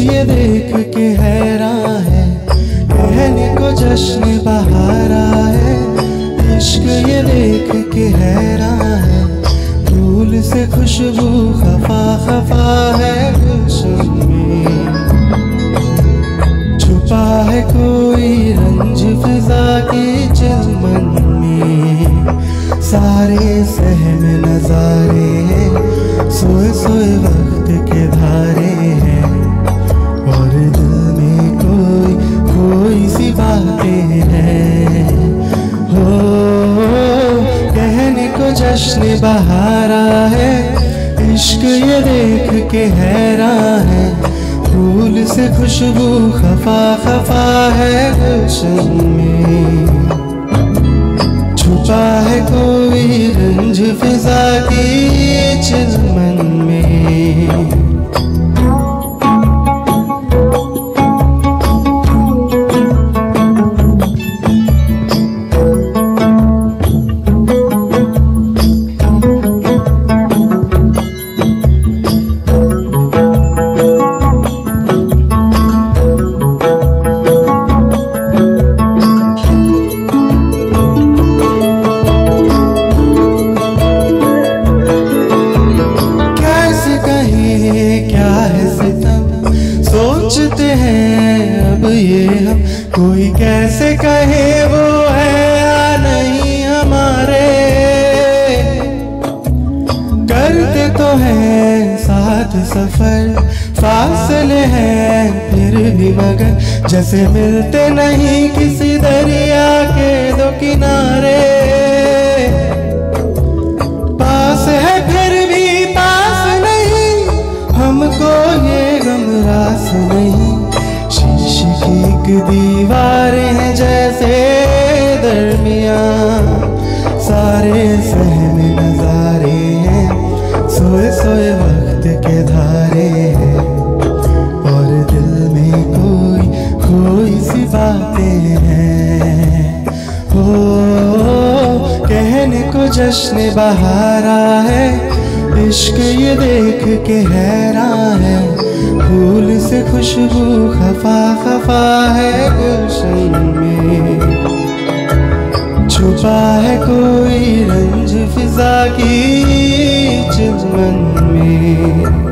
ये देख के हैरान है, कहने को जश्न बहारा है। इश्क ये देख के हैरान है, फूल से खुशबू खफा खफा है गुलशन में। छुपा है कोई रंज फिजा के चमन में, सारे सहम नजारे हैं, सोए सोए वक्त के धारे हैं। और दिल में कोई कोई सी बातें हैं, हो कहने को जश्न बहारा है। इश्क ये देख के हैरान है, फूल से खुशबू खफा खफा है गुलशन में। छुपा है कोई रंज फिजा की चमन में। सोचते हैं अब ये हम, कोई कैसे कहे वो है या नहीं हमारे। करते तो हैं साथ सफर, फासले हैं फिर भी मगर जैसे मिलते नहीं किसी दरिया के दो किनारे। पास है फिर भी पास नहीं, हमको ये गम रास नहीं। शीशे की एक दीवारें हैं जैसे दरमियां, सारे सहमे नजारे हैं, सोए सोए वक्त के धारे हैं। और दिल में कोई कोई सी बातें हैं, हो कहने को जश्न बहारा है। इश्क ये देख के हैरान है, फूल से खुशबू खफा खफा है गुलशन में। छुपा है कोई रंज फिजा की चमन में।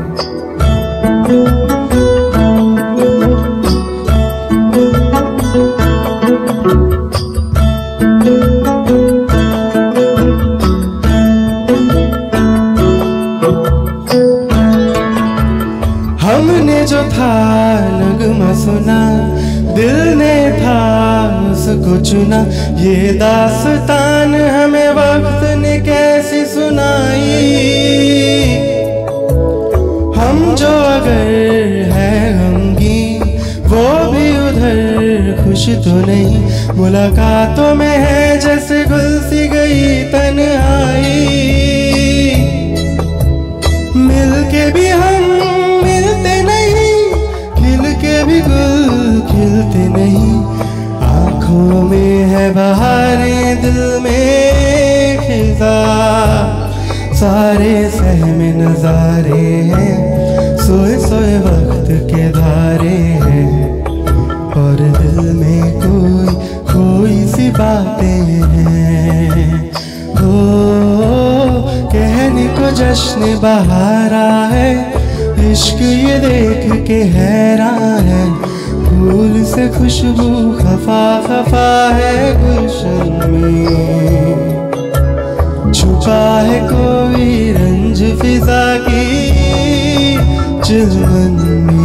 हमने जो था नगमा सुना, दिल ने था उसको चुना। ये दास्तान हमें वक्त ने कैसी सुनाई। हम जो अगर है गमगीन, वो भी उधर खुश तो नहीं। मुलाकातों में है जैसे गुल सी गई तन्हाई। मिलके भी हम मिलते नहीं, खिल के भी गुल खिलते नहीं। आँखों में है बहारें, दिल में खिजा, सारे सहमे नजारे हैं, सोए सोए वक्त के धारे हैं। और दिल में कोई कोई सी बातें हैं, हो कहने को जश्न बहारा है। इश्क ये देख के हैरान है, फूल से खुशबू खफा खफा है गुलशन में। छुपा है कोई रंज फिजा की चमन में।